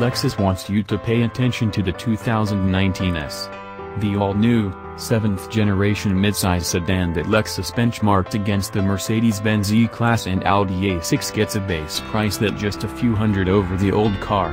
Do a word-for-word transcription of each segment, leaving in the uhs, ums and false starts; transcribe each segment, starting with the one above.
Lexus wants you to pay attention to the two thousand nineteen S. The all-new, seventh generation midsize sedan that Lexus benchmarked against the Mercedes-Benz E-Class and Audi A six gets a base price that just a few hundred over the old car.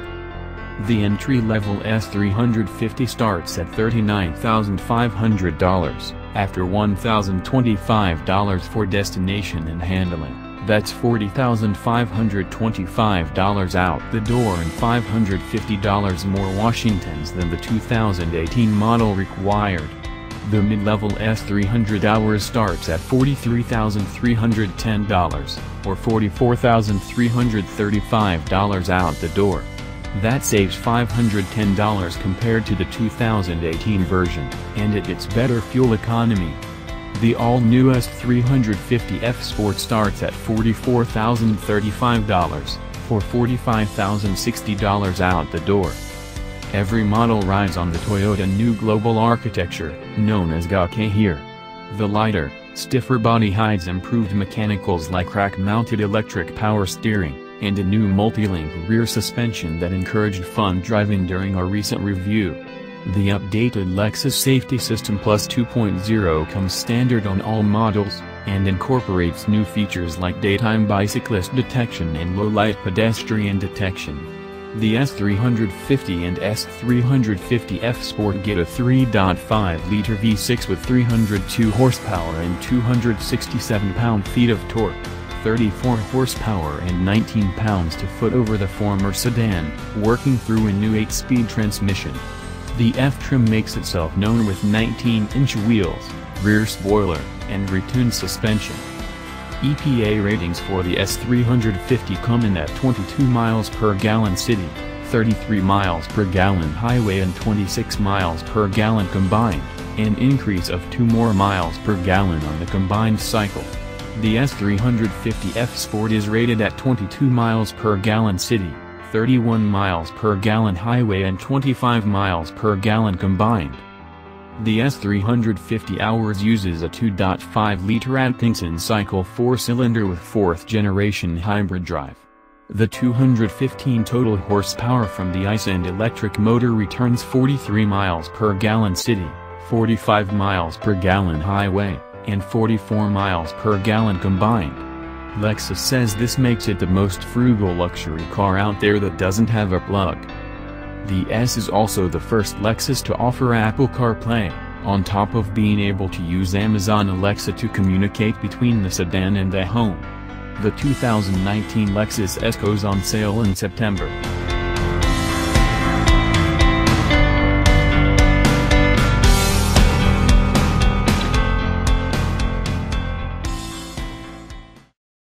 The entry-level S three fifty starts at thirty-nine thousand five hundred dollars, after one thousand twenty-five dollars for destination and handling. That's forty thousand five hundred twenty-five dollars out the door and five hundred fifty dollars more Washingtons than the two thousand eighteen model required. The mid-level S three hundred hours starts at forty-three thousand three hundred ten dollars, or forty-four thousand three hundred thirty-five dollars out the door. That saves five hundred ten dollars compared to the two thousand eighteen version, and it gets better fuel economy. The all-new S three fifty F Sport starts at forty-four thousand thirty-five dollars, for forty-five thousand sixty dollars out the door. Every model rides on the Toyota new global architecture, known as G A K here. The lighter, stiffer body hides improved mechanicals like rack-mounted electric power steering, and a new multi-link rear suspension that encouraged fun driving during our recent review. The updated Lexus Safety System Plus two point oh comes standard on all models, and incorporates new features like daytime bicyclist detection and low-light pedestrian detection. The S three fifty and S three fifty F Sport get a three point five liter V six with three hundred two horsepower and two hundred sixty-seven pound-feet of torque, thirty-four horsepower and nineteen pounds-to-foot over the former sedan, working through a new eight-speed transmission. The F-Trim makes itself known with nineteen inch wheels, rear spoiler, and retuned suspension. E P A ratings for the S three fifty come in at twenty-two miles per gallon city, thirty-three miles per gallon highway and twenty-six miles per gallon combined, an increase of two more miles per gallon on the combined cycle. The S three fifty F Sport is rated at twenty-two miles per gallon city, thirty-one miles per gallon highway and twenty-five miles per gallon combined. The S three fifty hours uses a two point five liter Atkinson cycle four-cylinder with fourth generation hybrid drive. The two hundred fifteen total horsepower from the I C E and electric motor returns forty-three miles per gallon city, forty-five miles per gallon highway, and forty-four miles per gallon combined. Lexus says this makes it the most frugal luxury car out there that doesn't have a plug. The S is also the first Lexus to offer Apple CarPlay, on top of being able to use Amazon Alexa to communicate between the sedan and the home. The two thousand nineteen Lexus E S goes on sale in September.